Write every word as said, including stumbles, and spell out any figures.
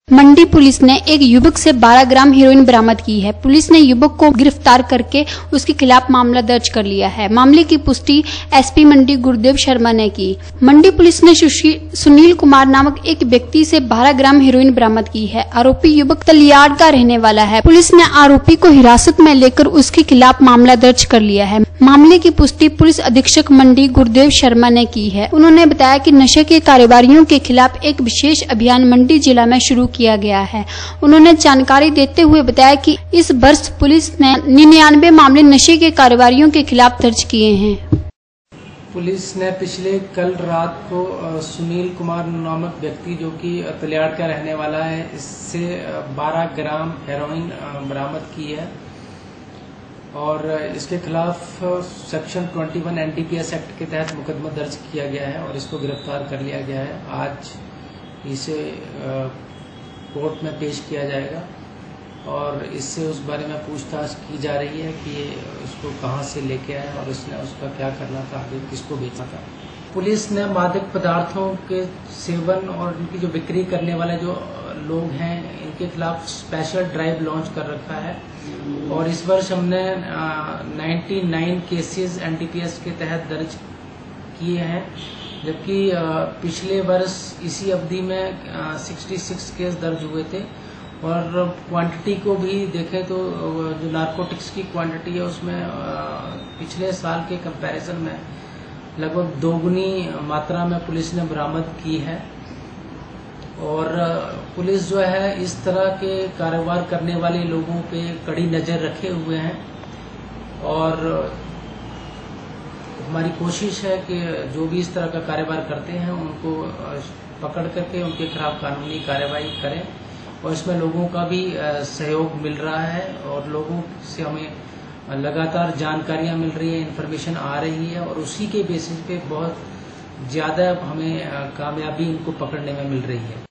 मंडी police ने एक युवक से बारह ग्राम हेरोइन बरामद की है। पुलिस ने युवक को गिरफ्तार करके उसके खिलाफ मामला दर्ज कर लिया है। मामले की पुष्टि एसपी मंडी गुरुदेव शर्मा ने की। मंडी पुलिस ने सुनील कुमार नामक एक व्यक्ति से बारह ग्राम हेरोइन बरामद की है। आरोपी युवक तलियाड़ का रहने वाला है। पुलिस ने आरोपी को हिरासत में लेकर उसके खिलाफ मामला दर्ज कर लिया है। मामले की पुष्टि पुलिस अधीक्षक मंडी गुरुदेव शर्मा ने की है। उन्होंने बताया कि नशे के कारोबारियों के खिलाफ एक विशेष अभियान मंडी जिला में शुरू किया गया है। उन्होंने जानकारी देते हुए बताया कि इस वर्ष पुलिस ने निन्यानवे मामले नशे के कारोबारियों के खिलाफ दर्ज किए हैं। पुलिस ने पिछले कल रात को सुनील कुमार नामक व्यक्ति जो कि तलियाड़ का रहने वाला है, इससे बारह ग्राम हेरोइन बरामद की है और इसके खिलाफ सेक्शन इक्कीस एनडीपीएस एक्ट के तहत मुकदमा दर्ज किया गया है और इसको गिरफ्तार कर लिया गया है। आज इसे कोर्ट में पेश किया जाएगा और इससे उस बारे में पूछताछ की जा रही है कि ये इसको कहां से लेके आया और इसने उसका क्या करना था, आगे किसको बेचना था। पुलिस ने मादक पदार्थों के सेवन और इनकी जो बिक्री करने वाले जो लोग हैं, इनके खिलाफ स्पेशल ड्राइव लॉन्च कर रखा है और इस वर्ष हमने निन्यानवे केसेस एनडीपीएस के तहत दर्ज किए हैं, जबकि पिछले वर्ष इसी अवधि में छियासठ केस दर्ज हुए थे और क्वांटिटी को भी देखें तो जो नारकोटिक्स की क्वांटिटी है उसमें पिछले साल के कंपैरिजन में लगभग दोगुनी मात्रा में पुलिस ने बरामद की है। और पुलिस जो है इस तरह के कारोबार करने वाले लोगों पे कड़ी नजर रखे हुए हैं और हमारी कोशिश है कि जो भी इस तरह का कारोबार करते हैं उनको पकड़ करके उनके खिलाफ कानूनी कार्रवाई करें और इसमें लोगों का भी सहयोग मिल रहा है और लोगों से हमें लगातार जानकारियां मिल रही है, इन्फॉर्मेशन आ रही है और उसी के बेसिस पे बहुत ज्यादा हमें कामयाबी इनको पकड़ने में मिल रही है।